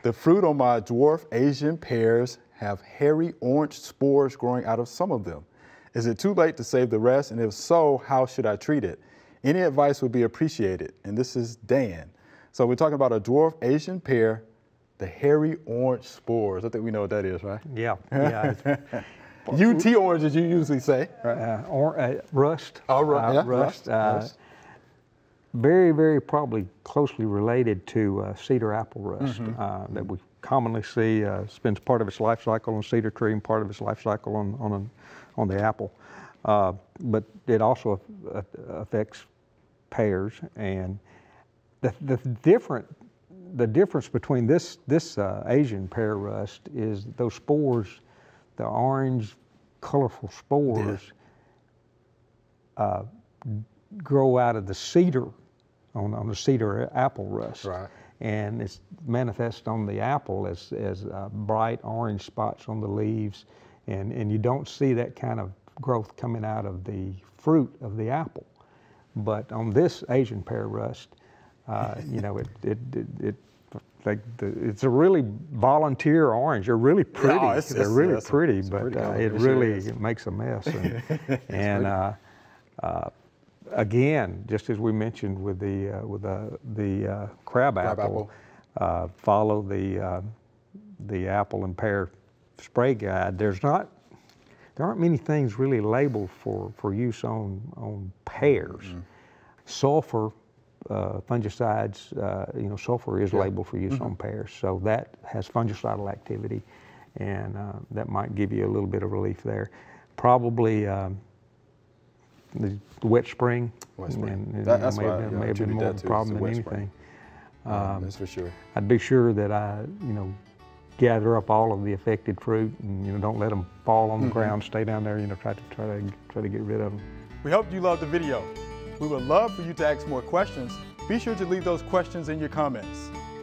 The fruit on my dwarf Asian pears have hairy orange spores growing out of some of them. Is it too late to save the rest? And if so, how should I treat it? Any advice would be appreciated. And this is Dan. So we're talking about a dwarf Asian pear, the hairy orange spores. I think we know what that is, right? Yeah, yeah. UT orange, as you usually say. Right? Rust. Oh, yeah, rust. rust. Very, very probably closely related to cedar apple rust that we commonly see. Spends part of its life cycle on cedar tree and part of its life cycle on the apple. But it also affects pears. And the difference between this Asian pear rust is those spores, the orange, colorful spores, grow out of the cedar, on the cedar apple rust. Right. And it's manifest on the apple as bright orange spots on the leaves, and you don't see that kind of growth coming out of the fruit of the apple. But on this Asian pear rust, you know, it's a really volunteer orange. They're really pretty. Oh, They're really pretty, but it really makes a mess. And again, just as we mentioned with the crab apple, follow the apple and pear spray guide. There aren't many things really labeled for use on pears. Sulfur fungicides, you know, sulfur is labeled for use on pears, so that has fungicidal activity, and that might give you a little bit of relief there. Probably the wet spring. And that's may have been more of a problem than anything. That's for sure. I'd be sure that I, you know, gather up all of the affected fruit, and, you know, don't let them fall on the ground. Stay down there, you know, try to get rid of them. We hope you loved the video. We would love for you to ask more questions. Be sure to leave those questions in your comments.